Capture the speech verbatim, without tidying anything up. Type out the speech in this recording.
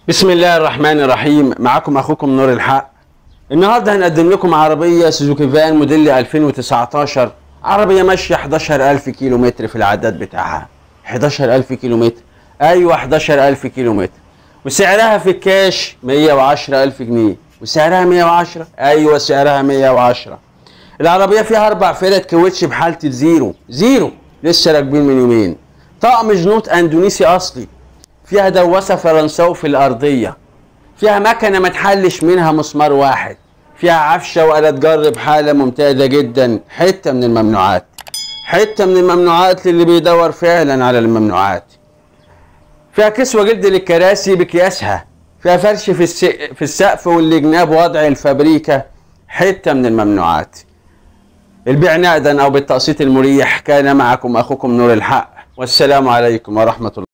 بسم الله الرحمن الرحيم. معكم اخوكم نور الحق. النهارده هنقدم لكم عربيه سوزوكي فان موديل ألفين وتسعتاشر. عربيه ماشيه حداشر ألف كيلو متر في العداد بتاعها. حداشر ألف كيلو متر، ايوه حداشر ألف كيلو متر، وسعرها في الكاش مية وعشرة ألف جنيه. وسعرها مية وعشرة، ايوه سعرها مية وعشرة. العربيه فيها اربع فرد كاوتش بحاله الزيرو زيرو، لسه راكبين من يومين. طقم جنوط اندونيسي اصلي. فيها دواسه فرنساوي في الارضيه. فيها مكنه ما تحلش منها مسمار واحد. فيها عفشه وآلة جر بحاله ممتازه جدا. حته من الممنوعات، حته من الممنوعات للي بيدور فعلا على الممنوعات. فيها كسوه جلد للكراسي بقياسها. فيها فرش في الس... في السقف والجناب وضع الفابريكا. حته من الممنوعات. البيع نقدا او بالتقسيط المريح. كان معكم اخوكم نور الحق، والسلام عليكم ورحمه الله.